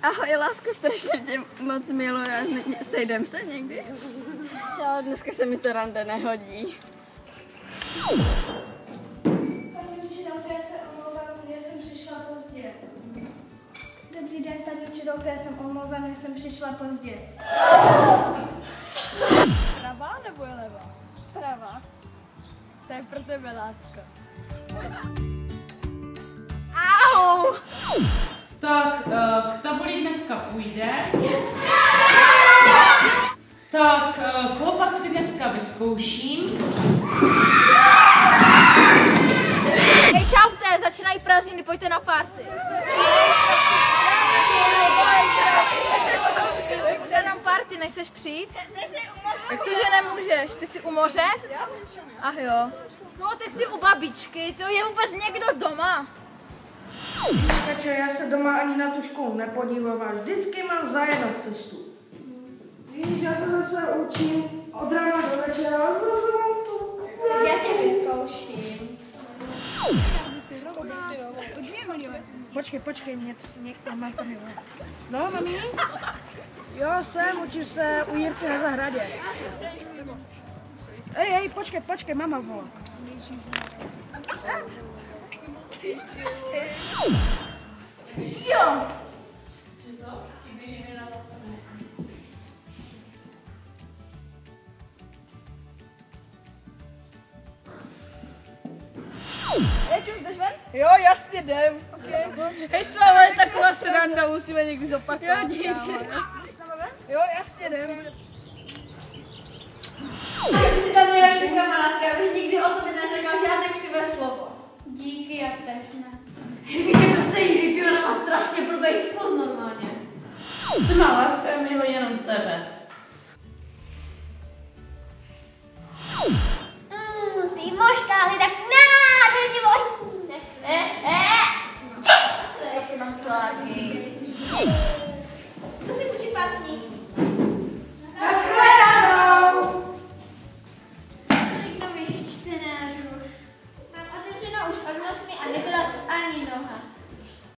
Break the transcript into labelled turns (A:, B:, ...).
A: Ahoj, lásko, strašně tě moc miluji. Sejdem se někdy? Čau, dneska se mi to rande nehodí.
B: Paní učitelko, já se omlouvám, já jsem přišla pozdě. Dobrý den, paní učitelko, já jsem omlouvám, já jsem přišla pozdě.
A: Pravá nebo je levá? Pravá. To je pro tebe, lásko. Au!
C: Tak, k tabuli dneska půjde. Tak, klopak si dneska vyzkouším.
A: Hej, čaute, začínají prázdniny, pojďte na party. Pojďte na party, nechceš přijít? Jak to, že nemůžeš? Ty jsi u moře? Ach jo. Co, ty jsi u babičky? To je vůbec někdo doma?
D: Takže já se doma ani na tu školu nepodívám, vždycky mám zájem z testu. Víš, já se zase učím od rána do večera, ale zase mám to.
B: Tak já tě vyzkouším.
D: Počkej, mám tam jo. No, mami? Jo, jsem, učím se u Jirky na zahradě. Hej, počkej, mama volá.
A: Jo! Jdeš ven?
E: Jo, jasně jdem. Okay. Hej, Slava, je taková sranda, musíme někdy zopakovat.
A: Jo, díky.
E: Jo, jasně jdem.
B: Ty jsi tam nejlepší kamarádka, abych nikdy o tobě neřekla žádné křivé slovo. Díky, jak techne. Víte, to se jí líbí, ona má strašně blbej vkus normálně.
C: Co má láska, je milý jenom tebe.
B: Ty moška, ty tak nádherně voní. Zase mám tláky. To si půjčí pátní.